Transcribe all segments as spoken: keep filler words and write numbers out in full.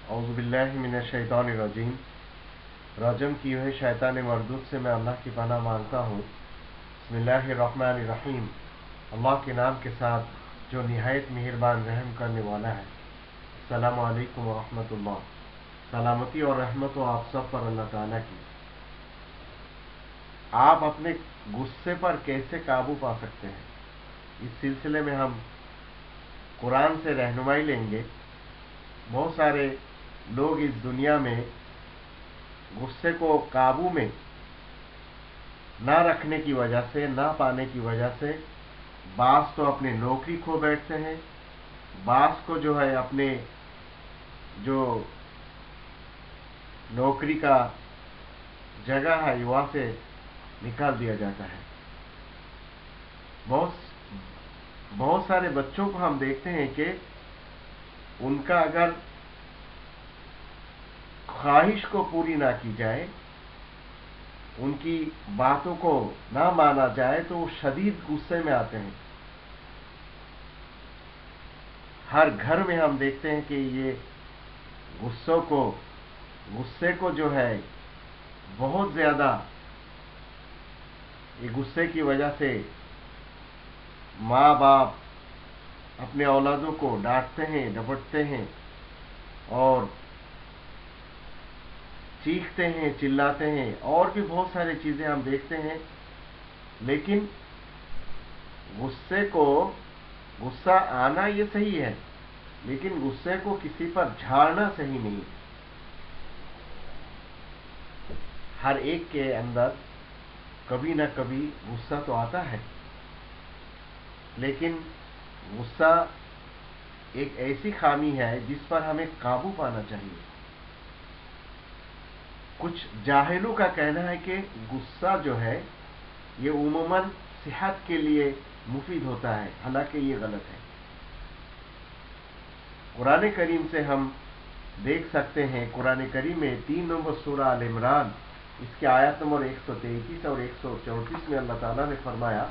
औज़ुबिल्लाहि मिनश्शैतानिर्रजीम। रजम की हुए शैतान मरदूद से मैं अल्लाह की पनाह मांगता हूँ। बिस्मिल्लाहिर्रहमानिर्रहीम। अल्लाह के नाम के साथ जो निहायत मेहरबान रहम करने वाला है। अस्सलामु अलैकुम व रहमतुल्लाह। सलामती और रहमत हो आप सब पर अल्लाह ताला की। आप अपने गुस्से पर कैसे काबू पा सकते हैं, इस सिलसिले में हम कुरान से रहनुमाई लेंगे। बहुत सारे लोग इस दुनिया में गुस्से को काबू में ना रखने की वजह से, ना पाने की वजह से बास तो अपनी नौकरी खो बैठते हैं, बास को जो है अपने जो नौकरी का जगह है वहाँ से निकाल दिया जाता है। बहुत बहुत सारे बच्चों को हम देखते हैं कि उनका अगर ख्वाहिश को पूरी ना की जाए, उनकी बातों को ना माना जाए तो वो शदीद गुस्से में आते हैं। हर घर में हम देखते हैं कि ये गुस्सों को गुस्से को जो है बहुत ज़्यादा, ये गुस्से की वजह से माँ बाप अपने औलादों को डांटते हैं, डपटते हैं और चीखते हैं, चिल्लाते हैं, और भी बहुत सारी चीज़ें हम देखते हैं। लेकिन गुस्से को गुस्सा आना ये सही है, लेकिन गुस्से को किसी पर झाड़ना सही नहीं। हर एक के अंदर कभी ना कभी गुस्सा तो आता है, लेकिन गुस्सा एक ऐसी खामी है जिस पर हमें काबू पाना चाहिए। कुछ जाहिलों का कहना है कि गुस्सा जो है ये उमूमन सेहत के लिए मुफीद होता है, हालांकि ये गलत है। कुरान करीम से हम देख सकते हैं, कुरान करीम में तीन नंबर सूरा अल इमरान, इसके आयत नंबर एक सौ तैंतीस और एक सौ चौंतीस में अल्लाह ताला ने फरमाया,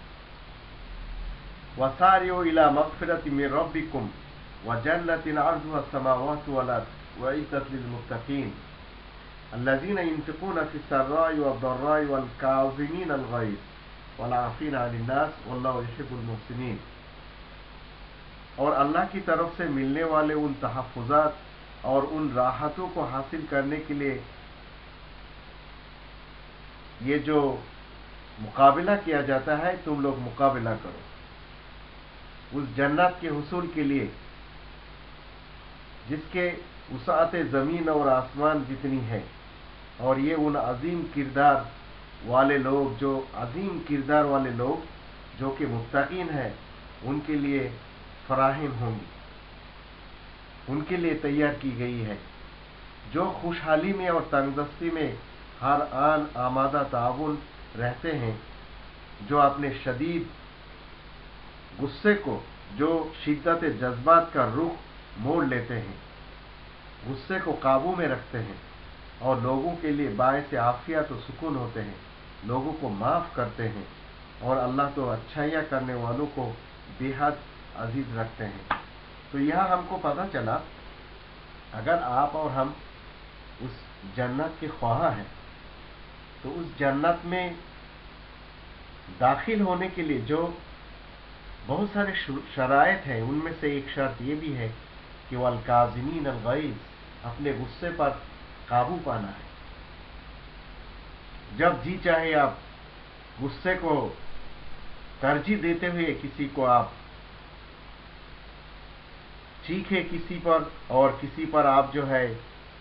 वसारियो इला मग़फ़िरतिम मिन रब्बिकुम व जन्नतिन अर्ज़ुहा अस्समावातु वल अर्ज़ उइद्दत लिलमुत्तक़ीन अल्लज़ीना युनफ़िक़ूना फ़िस्सर्राइ वद्दर्राइ वल काज़िमीना अल ग़ैज़ वल आफ़ीना अनिन नास वल्लाहु युहिब्बुल मुहसिनीन। और अल्लाह की तरफ से मिलने वाले उन तहफ़्फ़ुज़ात और उन राहतों को हासिल करने के लिए ये जो मुकाबला किया जाता है, तुम लोग मुकाबला करो उस जन्नत के हुसूल के लिए जिसके वसाअत ज़मीन और आसमान जितनी है। और ये उन अजीम किरदार वाले लोग जो अजीम किरदार वाले लोग जो कि मुत्तकीन हैं, उनके लिए फराहिम होंगी, उनके लिए तैयार की गई है, जो खुशहाली में और तंगदस्ती में हर आन आमादा ताउन रहते हैं, जो अपने शदीद गुस्से को, जो शिद्दत जज्बात का रुख मोड़ लेते हैं, गुस्से को काबू में रखते हैं और लोगों के लिए बायस आफियत और सुकून होते हैं, लोगों को माफ़ करते हैं और अल्लाह तो अच्छाइयाँ करने वालों को बेहद अजीज रखते हैं। तो यह हमको पता चला, अगर आप और हम उस जन्नत के ख्वाह हैं तो उस जन्नत में दाखिल होने के लिए जो बहुत सारे शराइत हैं, उनमें से एक शर्त ये भी है कि वल काज़िमीन अल ग़ैज़, अपने गुस्से पर काबू पाना है। जब जी चाहे आप गुस्से को तरजीह देते हुए किसी को आप चीखे किसी पर, और किसी पर आप जो है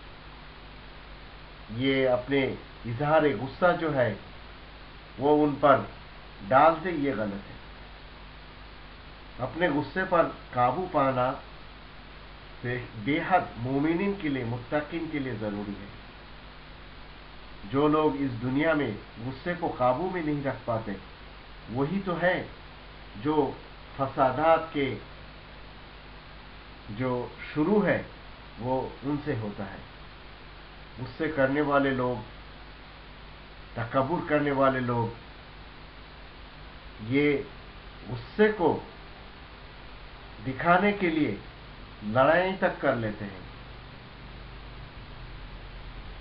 ये अपने इजहार गुस्सा जो है वो उन पर डाल दे, ये गलत है। अपने गुस्से पर काबू पाना बेहद मोमिनीन के लिए, मुत्तकीन के लिए ज़रूरी है। जो लोग इस दुनिया में गुस्से को काबू में नहीं रख पाते, वही तो है जो फसादात के जो शुरू है वो उनसे होता है। गुस्से करने वाले लोग, तकब्बुर करने वाले लोग, ये गुस्से को दिखाने के लिए लड़ाई तक कर लेते हैं।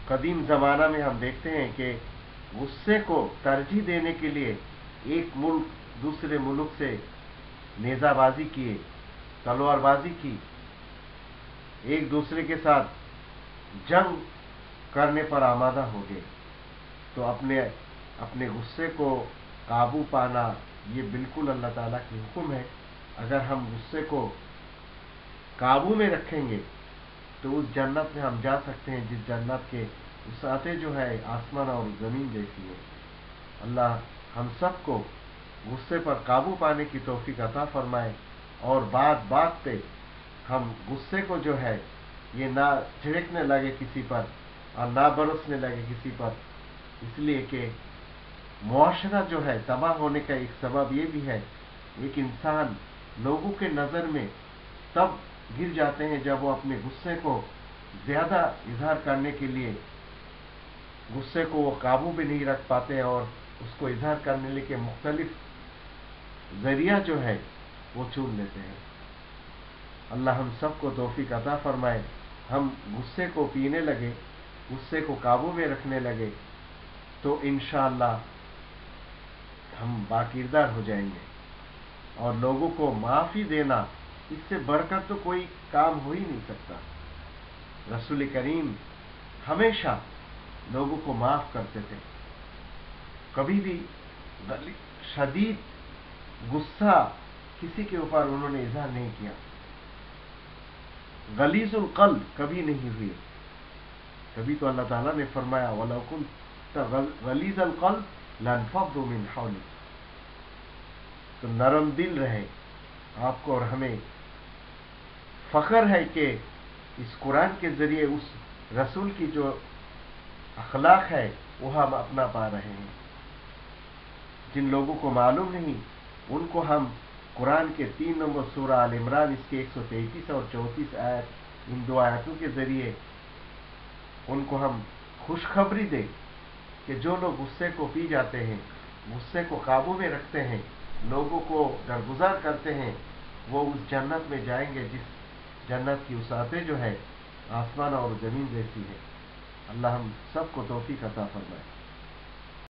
कदीम ज़माना में हम देखते हैं कि गुस्से को तरजीह देने के लिए एक मुल्क दूसरे मुल्क से नेज़ाबाजी किए, तलवारबाजी की, एक दूसरे के साथ जंग करने पर आमादा हो गए। तो अपने अपने गुस्से को काबू पाना ये बिल्कुल अल्लाह ताला की हुक्म है। अगर हम गुस्से को काबू में रखेंगे तो उस जन्नत में हम जा सकते हैं जिस जन्नत के वसाअतें जो है आसमान और ज़मीन जैसी है। अल्लाह हम सबको गुस्से पर काबू पाने की तौफीक अता फरमाए और बात बात पे हम गुस्से को जो है ये ना छिड़कने लगे किसी पर और ना बरसने लगे किसी पर, इसलिए कि मुआशरा जो है तबाह होने का एक सबब ये भी है। एक इंसान लोगों के नज़र में तब गिर जाते हैं जब वो अपने गुस्से को ज़्यादा इजहार करने के लिए गुस्से को वो काबू भी नहीं रख पाते हैं और उसको इजहार करने के मुख्तलिफ ज़रिया जो है वो चुन लेते हैं। अल्लाह हम सबको तौफीक अता फरमाए, हम गुस्से को पीने लगे, गुस्से को काबू में रखने लगे तो इंशाअल्लाह हम बाकिरदार हो जाएंगे। और लोगों को माफ़ी देना, इससे बढ़कर तो कोई काम हो ही नहीं सकता। रसूल करीम हमेशा लोगों को माफ़ करते थे, कभी भी शदीद गुस्सा किसी के ऊपर उन्होंने इज़हार नहीं किया, गलीजुल क़ल्ब कभी नहीं हुए। कभी तो अल्लाह ताला ने फरमाया वलौ कुन्त गलीजुल क़ल्ब लन्फ़द्दू मिन हौलिक, तो नरम दिल रहे आपको। और हमें फ़ख्र है कि इस कुरान के ज़रिए उस रसूल की जो अखलाक है वो हम अपना पा रहे हैं। जिन लोगों को मालूम नहीं उनको हम कुरान के तीन नंबर सूरह आल इमरान इसके एक सौ तैंतीस और चौंतीस आयत, इन दो आयतों के ज़रिए उनको हम खुशखबरी दें कि जो लोग गुस्से को पी जाते हैं, गुस्से को काबू में रखते हैं, लोगों को दरगुजार करते हैं, वो उस जन्नत में जाएंगे जिस जन्नत की वसाअतें जो है आसमान और ज़मीन जैसी है। अल्लाह हम सबको तौफीक अता फरमाए।